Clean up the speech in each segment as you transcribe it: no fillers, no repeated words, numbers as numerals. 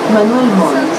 Manuel Montt.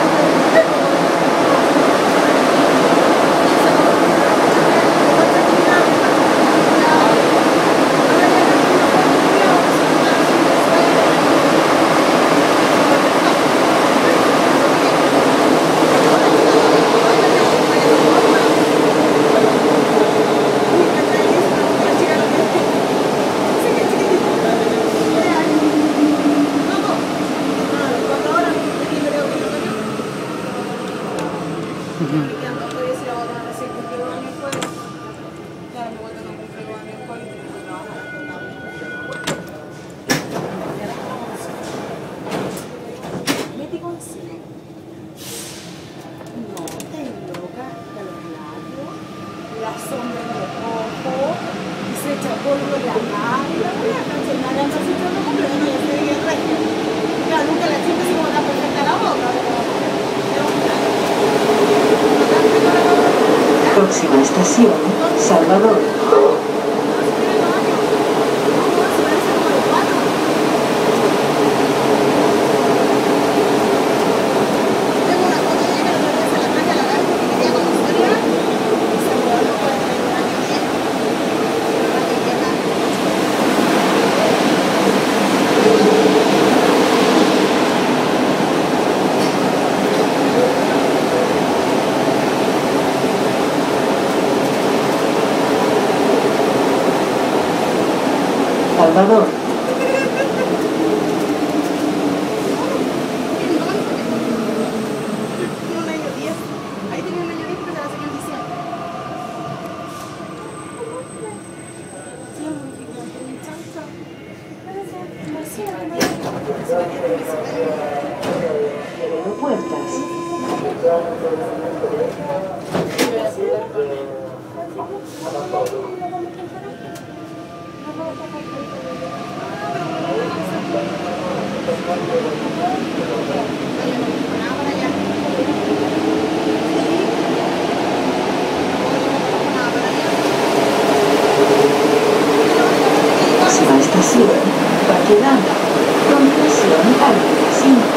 La sombra en el ojo, y se echa polvo en la cara, y la voy a cancelar, entonces yo no compré ni ese día el resto. Claro, nunca la chica se va a perfecta la boca, pero... Próxima estación, Salvador. Salvador. Un año 10. Ahí tenía un año 10 porque se la saqué en diciembre. Sí, muy gigante. Puertas. Próxima estación, Baquedano. Continuación al 5.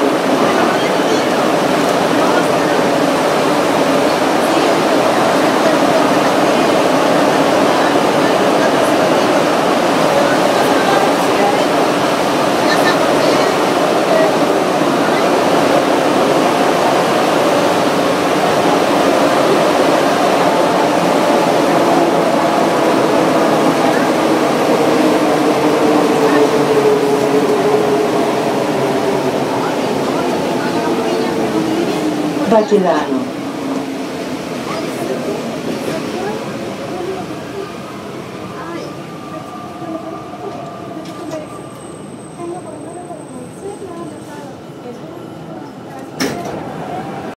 Baquedano.